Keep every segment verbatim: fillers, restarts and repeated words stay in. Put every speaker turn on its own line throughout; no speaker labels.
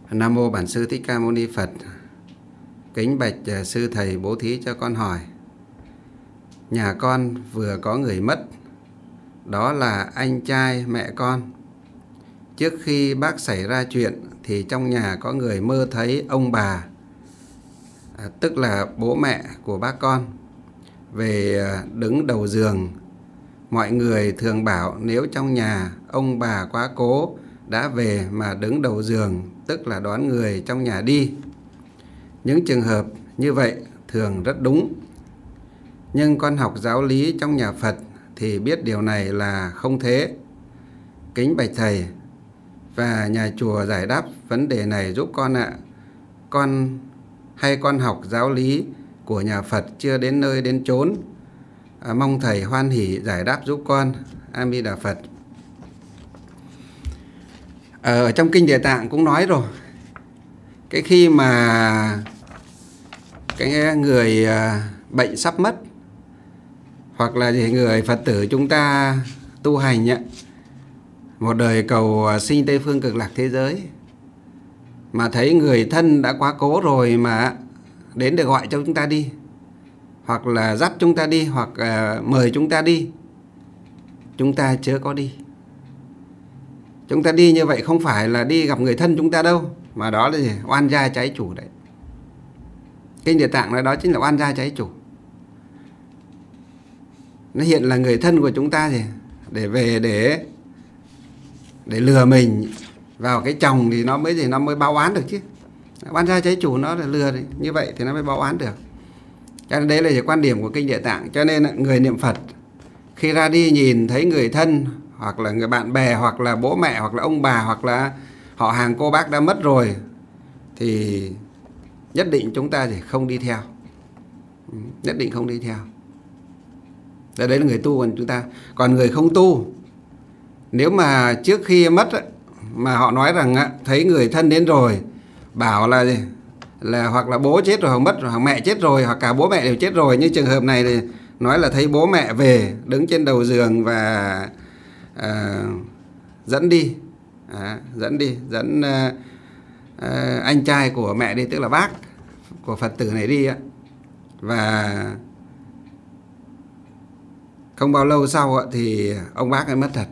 Nam mô Bản Sư Thích Ca Mâu Ni Phật. Kính bạch sư thầy bố thí cho con hỏi. Nhà con vừa có người mất, đó là anh trai mẹ con. Trước khi bác xảy ra chuyện thì trong nhà có người mơ thấy ông bà, à, tức là bố mẹ của bác con, về đứng đầu giường. Mọi người thường bảo nếu trong nhà ông bà quá cố đã về mà đứng đầu giường, tức là đón người trong nhà đi. Những trường hợp như vậy thường rất đúng. Nhưng con học giáo lý trong nhà Phật thì biết điều này là không thế. Kính bạch thầy và nhà chùa giải đáp vấn đề này giúp con ạ. Con hay con học giáo lý của nhà Phật chưa đến nơi đến chốn. À, mong thầy hoan hỷ giải đáp giúp con. A Di Đà Phật. Ở trong kinh Địa Tạng cũng nói rồi, cái khi mà cái người bệnh sắp mất, hoặc là người Phật tử chúng ta tu hành ấy, một đời cầu sinh Tây Phương Cực Lạc thế giới, mà thấy người thân đã quá cố rồi mà đến để gọi cho chúng ta đi, hoặc là dắt chúng ta đi, hoặc uh, mời chúng ta đi, chúng ta chớ có đi. Chúng ta đi như vậy không phải là đi gặp người thân chúng ta đâu, mà đó là gì? Oan gia trái chủ đấy. Kinh Địa Tạng nói đó chính là oan gia trái chủ. Nó hiện là người thân của chúng ta gì? Để về để để lừa mình vào cái chồng thì nó mới gì nó mới báo oán được chứ. Oan gia trái chủ nó là lừa đấy. Như vậy thì nó mới báo oán được. Cho nên đấy là quan điểm của Kinh Địa Tạng. Cho nên người niệm Phật khi ra đi nhìn thấy người thân, hoặc là người bạn bè, hoặc là bố mẹ, hoặc là ông bà, hoặc là họ hàng cô bác đã mất rồi, thì nhất định chúng ta thì không đi theo. Nhất định không đi theo. Đấy là người tu của chúng ta. Còn người không tu, nếu mà trước khi mất mà họ nói rằng thấy người thân đến rồi, bảo là gì? Là hoặc là bố chết rồi, hoặc mất rồi, hoặc mẹ chết rồi, hoặc cả bố mẹ đều chết rồi. Như trường hợp này thì nói là thấy bố mẹ về đứng trên đầu giường và à, dẫn đi, à, dẫn đi, dẫn à, à, anh trai của mẹ đi, tức là bác của Phật tử này đi á. Và không bao lâu sau thì ông bác ấy mất thật.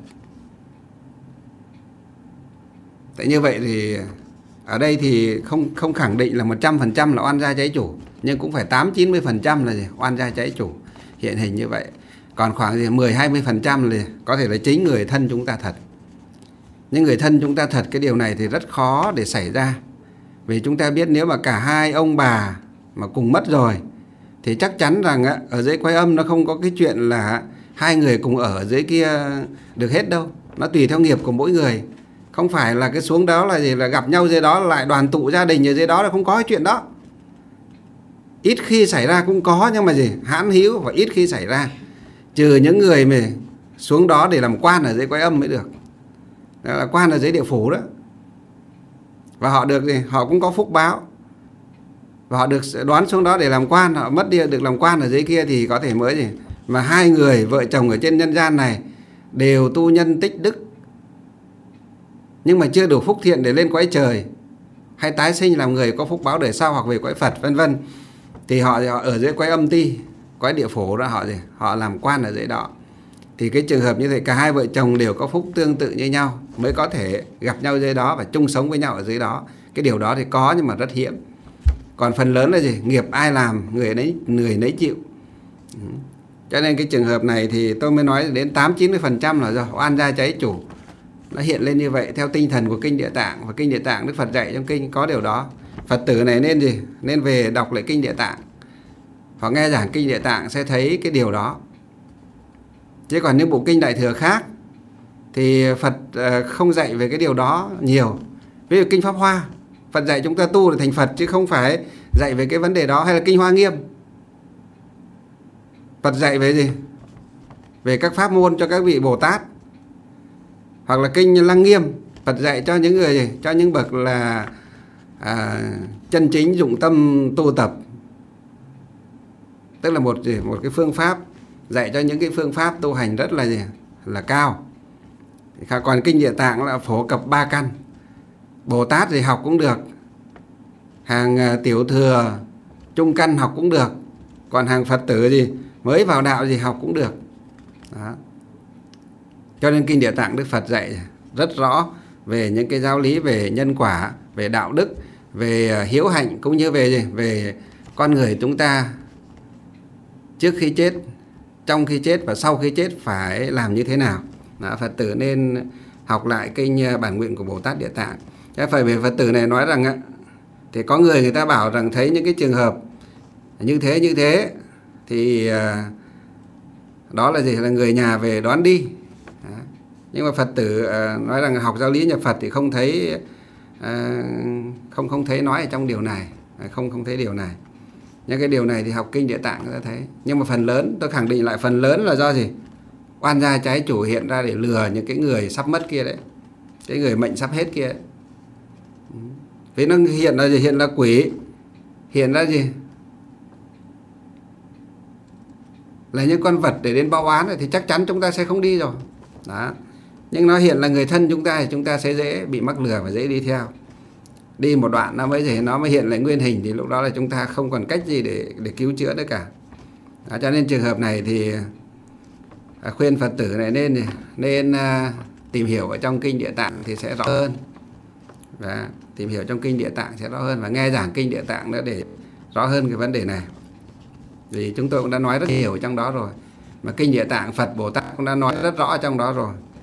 Tại như vậy thì ở đây thì không không khẳng định là một trăm phần trăm là oan gia trái chủ, nhưng cũng phải tám chín mươi phần trăm là gì? Oan gia trái chủ hiện hình như vậy. Còn khoảng gì mười hai mươi phần trăm là có thể là chính người thân chúng ta thật. Nhưng người thân chúng ta thật, cái điều này thì rất khó để xảy ra. Vì chúng ta biết nếu mà cả hai ông bà mà cùng mất rồi thì chắc chắn rằng ở dưới Quái Âm nó không có cái chuyện là hai người cùng ở dưới kia được hết đâu. Nó tùy theo nghiệp của mỗi người. Không phải là cái xuống đó là gì là gặp nhau dưới đó lại đoàn tụ gia đình ở dưới đó, là không có cái chuyện đó. Ít khi xảy ra cũng có, nhưng mà gì hãn hữu và ít khi xảy ra. Trừ những người mà xuống đó để làm quan ở dưới Quái Âm mới được. Đó là quan ở dưới địa phủ đó. Và họ được gì? Họ cũng có phúc báo. Và họ được đoán xuống đó để làm quan. Họ mất đi được làm quan ở dưới kia thì có thể mới gì. Mà hai người vợ chồng ở trên nhân gian này đều tu nhân tích đức, nhưng mà chưa đủ phúc thiện để lên cõi trời, hay tái sinh làm người có phúc báo đời sau, hoặc về cõi Phật vân vân, thì họ, họ ở dưới Quái Âm Ti, cõi địa phủ đó, họ gì họ làm quan ở dưới đó. Thì cái trường hợp như thế, cả hai vợ chồng đều có phúc tương tự như nhau mới có thể gặp nhau dưới đó và chung sống với nhau ở dưới đó. Cái điều đó thì có, nhưng mà rất hiếm. Còn phần lớn là gì? Nghiệp ai làm người nấy người nấy chịu. Cho nên cái trường hợp này thì tôi mới nói đến tám chín mươi phần trăm là do oan gia trái chủ. Nó hiện lên như vậy theo tinh thần của Kinh Địa Tạng. Và Kinh Địa Tạng Đức Phật dạy trong kinh có điều đó. Phật tử này nên gì? Nên về đọc lại Kinh Địa Tạng, hoặc nghe giảng Kinh Địa Tạng sẽ thấy cái điều đó. Chứ còn những bộ kinh Đại Thừa khác thì Phật không dạy về cái điều đó nhiều. Ví dụ Kinh Pháp Hoa, Phật dạy chúng ta tu để thành Phật, chứ không phải dạy về cái vấn đề đó. Hay là Kinh Hoa Nghiêm, Phật dạy về gì? Về các pháp môn cho các vị Bồ Tát. Hoặc là Kinh Lăng Nghiêm, Phật dạy cho những người gì? Cho những bậc là à, chân chính dụng tâm tu tập. Tức là một một cái phương pháp dạy cho những cái phương pháp tu hành rất là gì? Là cao. Còn Kinh Địa Tạng là phổ cập ba căn. Bồ Tát thì học cũng được, hàng tiểu thừa trung căn học cũng được, còn hàng Phật tử gì mới vào đạo gì học cũng được. Đó. Cho nên kinh Địa Tạng Đức Phật dạy rất rõ về những cái giáo lý về nhân quả, về đạo đức, về hiếu hạnh, cũng như về gì? Về con người chúng ta trước khi chết, trong khi chết và sau khi chết phải làm như thế nào. Đó, Phật tử nên học lại kinh Bản Nguyện của Bồ Tát Địa Tạng. Cái phải về Phật tử này nói rằng thì có người người ta bảo rằng thấy những cái trường hợp như thế như thế thì đó là gì, là người nhà về đón đi. Đó. Nhưng mà Phật tử nói rằng học giáo lý nhà Phật thì không thấy không không thấy nói ở trong điều này, không không thấy điều này. Nhưng cái điều này thì học kinh Địa Tạng ta thấy. Nhưng mà phần lớn, tôi khẳng định lại, phần lớn là do gì? Oan gia trái chủ hiện ra để lừa những cái người sắp mất kia đấy, cái người mệnh sắp hết kia đấy. Vì nó hiện là gì? Hiện là quỷ, hiện ra gì? Là những con vật để đến báo oán thì chắc chắn chúng ta sẽ không đi rồi. Đó. Nhưng nó hiện là người thân chúng ta thì chúng ta sẽ dễ bị mắc lừa và dễ đi theo. Đi một đoạn nó mới gì, nó mới hiện lại nguyên hình thì lúc đó là chúng ta không còn cách gì để để cứu chữa nữa cả. Đó, cho nên trường hợp này thì à, khuyên Phật tử này nên nên à, tìm hiểu ở trong kinh Địa Tạng thì sẽ rõ hơn. Và tìm hiểu trong kinh Địa Tạng sẽ rõ hơn, và nghe giảng kinh Địa Tạng nữa để rõ hơn cái vấn đề này. Vì chúng tôi cũng đã nói rất nhiều trong đó rồi, mà kinh Địa Tạng Phật Bồ Tát cũng đã nói rất rõ trong đó rồi.